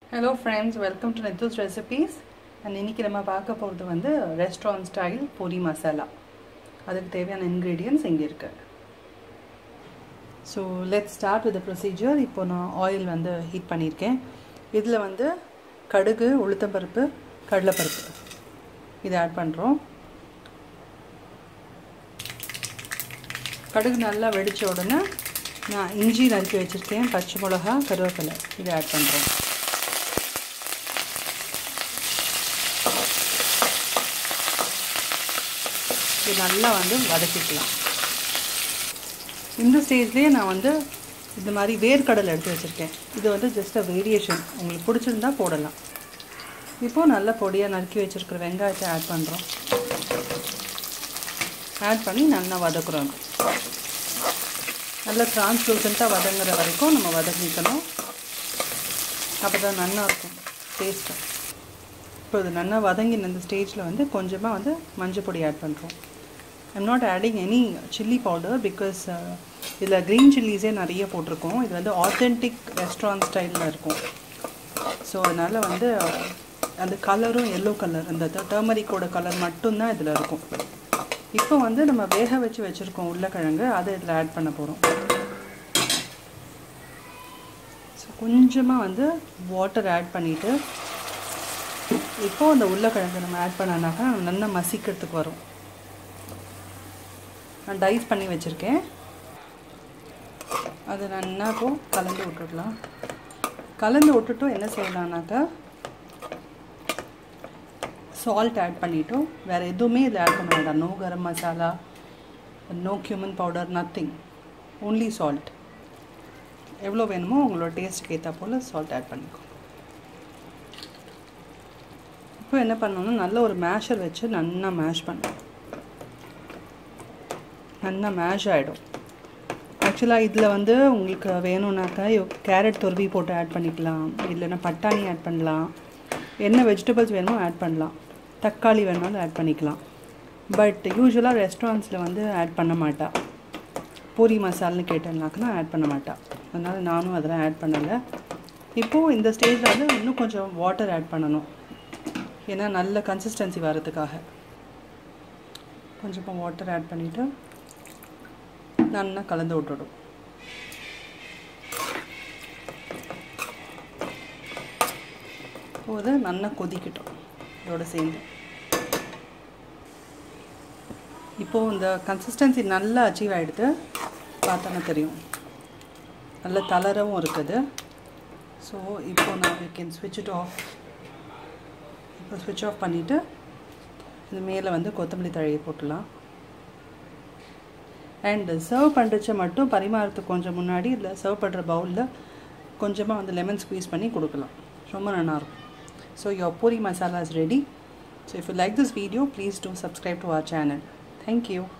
Hello friends, welcome to Nithu's Recipes. And இன்னைக்கு நம்ம பார்க்க போறது வந்து restaurant style puri masala. அதுக்கு தேவையான ingredients இங்க இருக்கு. So let's start with the procedure. இப்போ நான் oil வந்து heat பண்ணிருக்கேன். இதுல வந்து கடுகு, உளுத்தம் பருப்பு, கடலை பருப்பு இத ஆட் பண்றோம். கடுகு நல்லா வெடிச்ச உடனே நான் இஞ்சி நறுக்கி வச்சிருக்கேன், பச்சை மிளகாய், கருவேப்பிலை இத ஆட் பண்றோம். நல்லா வந்து வதக்கிக்கலாம். இந்த ஸ்டேஜ்லயே நான் வந்து இந்த மாதிரி வேர்க்கடலை எடுத்து வச்சிருக்கேன். இது வந்து ஜஸ்ட் a வேரியேஷன், உங்களுக்கு பிடிச்சிருந்தா போடலாம். இப்போ நல்ல பொடியா நறுக்கி வச்சிருக்கிற வெங்காயத்தை ஆட் பண்றோம். ஆட் பண்ணி நல்லா வதக்குறோம். நல்லா டிரான்ஸ்லூசன்ட்டா வதங்குற வரைக்கும் நம்ம வதக்கிக்கணும். அப்பதான் நல்லா இருக்கும் டேஸ்ட். இப்போ இது நல்லா வதங்கின இந்த ஸ்டேஜ்ல வந்து கொஞ்சமா வந்து மஞ்சள் பொடி ஆட் பண்றோம். I'm not adding any chili powder because இதுல green chilies நிறைய போட்டுருக்கோம். இது வந்து authentic restaurant ஸ்டைல்ல இருக்கும். சோ அதனால வந்து அந்த கலரும் yellow கலர், அந்த டர்மரிக் ஓட கலர் மட்டும் தான் இதுல இருக்கும். இப்போ வந்து நம்ம வேக வச்சு வச்சிருக்கோம் உருளைக்கிழங்கு, அதை இதுல ஆட் பண்ண போறோம். சோ கொஞ்சமா வந்து வாட்டர் ஆட் பண்ணிட்டு இப்போ அந்த உருளைக்கிழங்கு நம்ம ஆட் பண்ணனாக்கா நல்லா மசிக்கிறதுக்கு வரும். நான் டைஸ் பண்ணி வச்சிருக்கேன். அதை நல்லா இப்போ கலந்து விட்டுடலாம். கலந்து விட்டுட்டு என்ன செய்யலாம்னாக்கா சால்ட் ஆட் பண்ணிட்டோம். வேற எதுவுமே இதில் ஆட் பண்ண வேண்டாம். No garam masala, no cumin powder, nothing, only salt. எவ்வளோ வேணுமோ உங்களோட டேஸ்ட்டுக்கு ஏற்றா போல் சால்ட் ஆட் பண்ணிக்கோ. இப்போ என்ன பண்ணணும்னா நல்ல ஒரு மேஷர் வச்சு நல்லா மேஷ் பண்ணணும். நல்லா மேஷ் ஆகிடும். ஆக்சுவலாக இதில் வந்து உங்களுக்கு வேணும்னாக்கா கேரட் துருவி போட்டு ஆட் பண்ணிக்கலாம், இல்லைன்னா பட்டாணி ஆட் பண்ணலாம், என்ன வெஜிடபிள்ஸ் வேணுமோ ஆட் பண்ணலாம், தக்காளி வேணாலும் ஆட் பண்ணிக்கலாம். பட் யூஸ்வலாக ரெஸ்டாரண்ட்ஸில் வந்து ஆட் பண்ண மாட்டா. பூரி மசாலான்னு கேட்டேன்னாக்கா ஆட் பண்ண மாட்டா. அதனால் நானும் அதெல்லாம் ஆட் பண்ணலை. இப்போது இந்த ஸ்டேஜில் வந்து இன்னும் கொஞ்சம் வாட்டர் ஆட் பண்ணணும், ஏன்னா நல்ல கன்சிஸ்டன்சி வரதுக்காக. கொஞ்சமாக வாட்டர் ஆட் பண்ணிவிட்டு நல்லா கலந்து விட்டுடும். போது நல்லா கொதிக்கட்டும் இதோட சேர்ந்து. இப்போது இந்த கன்சிஸ்டன்சி நல்லா அச்சீவ் ஆகிடுது, பார்த்தோன்னா தெரியும். நல்ல தளரவும் இருக்குது. ஸோ இப்போ நான் வி கேன் ஸ்விட்ச் இட் ஆஃப். இப்போ ஸ்விட்ச் ஆஃப் பண்ணிவிட்டு இது மேலே வந்து கொத்தமல்லி தழையை போட்டுடலாம். அண்ட் சர்வ் பண்ணுறச்ச மட்டும் பரிமாறத்துக்கு கொஞ்சம் முன்னாடி இதில் சர்வ் பண்ணுற பவுலில் கொஞ்சமாக வந்து லெமன் ஸ்க்வீஸ் பண்ணி கொடுக்கலாம். ரொம்ப நல்லாயிருக்கும். So your puri masala is ready. So if you like this video, please do subscribe to our channel. Thank you.